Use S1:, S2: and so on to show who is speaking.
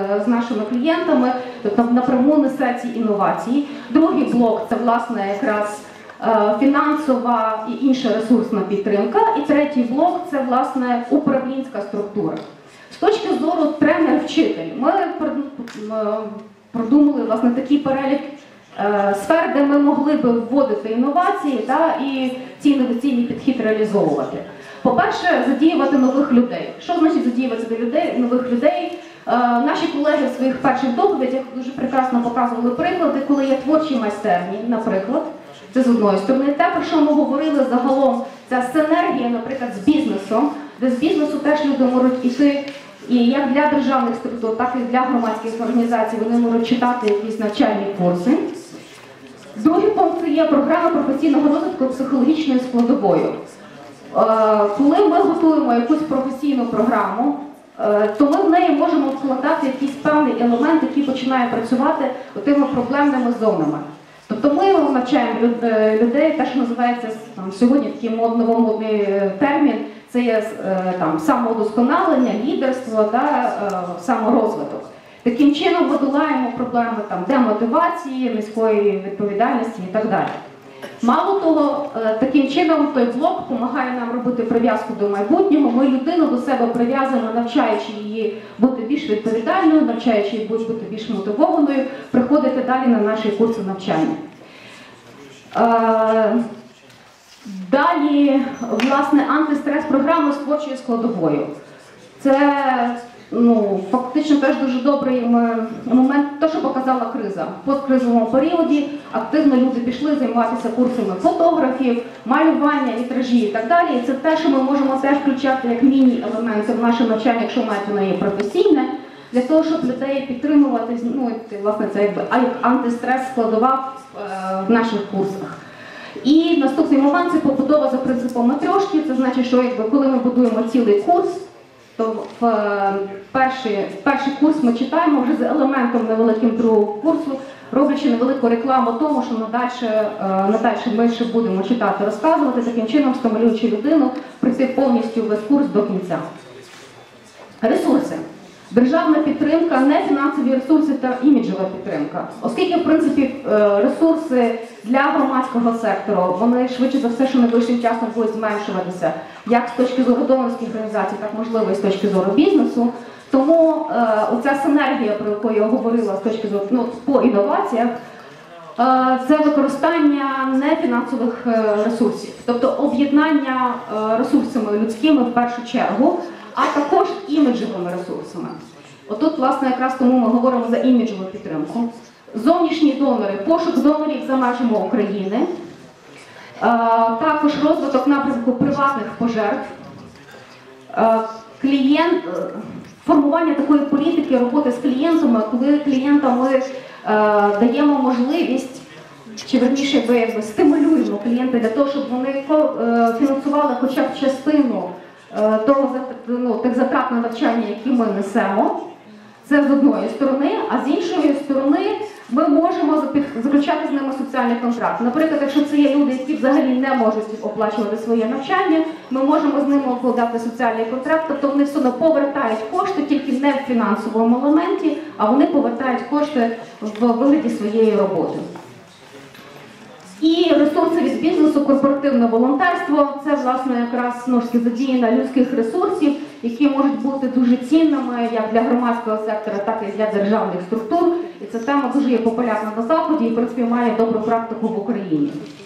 S1: з нашими клієнтами, тобто напряму несе ці інновації. Другий блок – це, власне, якраз фінансова і інша ресурсна підтримка. І третій блок – це, власне, управлінська структура. З точки зору тренер-вчитель, ми продумали, власне, такий перелік сфер, де ми могли би вводити інновації і ці інноваційні підхід реалізовувати. По-перше, задіювати нових людей. Що значить задіювати нових людей? Наші колеги в своїх перших доповідях дуже прекрасно показували приклади, коли є творчі майстерні, наприклад. Це з одної сторони. Те, про що ми говорили загалом, ця синергія, наприклад, з бізнесом, де з бізнесу теж люди можуть іти, і як для державних структур, так і для громадських організацій вони можуть читати якісь навчальні курси. Другий пункт – це є програма професійного розвитку психологічною складовою. Коли ми готуємо якусь професійну програму, то ми в неї можемо вкладати якийсь певний елемент, який починає працювати тими проблемними зонами. Тобто ми навчаємо людей, те, що називається сьогодні такий новомодний термін, це є самоудосконалення, лідерство та саморозвиток. Таким чином ми долаємо проблеми демотивації, низької відповідальності і так далі. Мало того, таким чином той блок допомагає нам робити прив'язку до майбутнього. Ми людину до себе прив'язуємо, навчаючи її бути більш відповідальною, навчаючи її бути більш мотивованою, приходити далі на наші курси навчання. Далі, власне, антистрес-програма з творчою складовою. Це фактично теж дуже добрий момент, те, що показала криза. В посткризовому періоді активно люди пішли займатися курсами фотографів, малювання, вітражі і так далі. І це те, що ми можемо теж включати як міні-елементи в наше навчання, якщо навіть воно є професійне, для того, щоб людей підтримувати, власне, це якби антистрес складова в наших курсах. І наступний момент – це побудова за принципом матрьошки. Це значить, що коли ми будуємо цілий курс, то в перший курс ми читаємо вже з елементом невеликим другого курсу, роблячи невелику рекламу тому, що надальше ми ще будемо читати, розказувати, таким чином стимулюючи людину пройти повністю весь курс до кінця. Ресурси. Державна підтримка, не фінансові ресурси та іміджова підтримка. Оскільки, в принципі, ресурси для громадського сектору, вони швидше за все, що найближчим часом будуть зменшуватися, як з точки зору донорських організацій, так можливо і з точки зору бізнесу. Тому оця синергія, про яку я говорила з точки зору по інноваціях, це використання нефінансових ресурсів, тобто об'єднання ресурсами людськими в першу чергу, а також іміджовими ресурсами. Отут, власне, якраз тому ми говоримо за іміджову підтримку. Зовнішні донори, пошук донорів за межами України, також розвиток напрямку приватних пожертв, формування такої політики роботи з клієнтами, коли клієнтам ми даємо можливість, чи верніше стимулюємо клієнта для того, щоб вони фінансували хоча б частину тих затрат на навчання, які ми несемо. Це з одної сторони, а з іншої сторони ми можемо заключати з ними соціальний контракт. Наприклад, якщо це є люди, які взагалі не можуть оплачувати своє навчання, ми можемо з ними укладати соціальний контракт, тобто вони все одно повертають кошти, тільки не в фінансовому елементі, а вони повертають кошти в вигляді своєї роботи. І ресурси від бізнесу, корпоративне волонтерство – це, власне, якраз задіяння людських ресурсів, які можуть бути дуже цінними як для громадського сектора, так і для державних структур. І ця тема дуже є популярна на Заході і, в принципі, має добру практику в Україні.